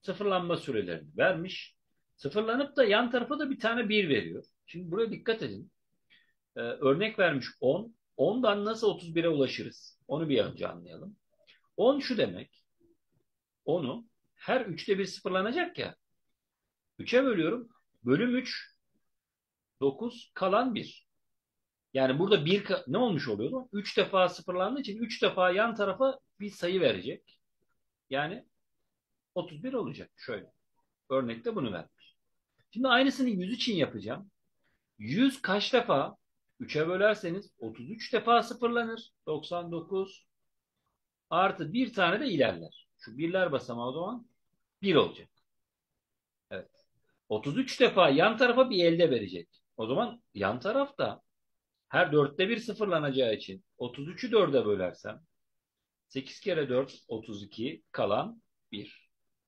sıfırlanma sürelerini vermiş. Sıfırlanıp da yan tarafa da bir tane 1 veriyor. Şimdi buraya dikkat edin. Örnek vermiş 10. 10'dan nasıl 31'e ulaşırız? Onu bir önce anlayalım. 10 şu demek. 10'u her 3'te bir sıfırlanacak ya. 3'e bölüyorum. Bölüm 3 9 kalan 1. Yani burada bir ne olmuş oluyor? 3 defa sıfırlandığı için 3 defa yan tarafa bir sayı verecek. Yani 31 olacak. Şöyle. Örnekte bunu vermiş. Şimdi aynısını 100 için yapacağım. 100 kaç defa? 3'e bölerseniz 33 defa sıfırlanır. 99 artı bir tane de ilerler. Şu birler basamağı o zaman 1 olacak. Evet. 33 defa yan tarafa bir elde verecek. O zaman yan tarafta her dörtte bir sıfırlanacağı için 33'ü 4'e bölersem 8 kere 4 32 kalan 1.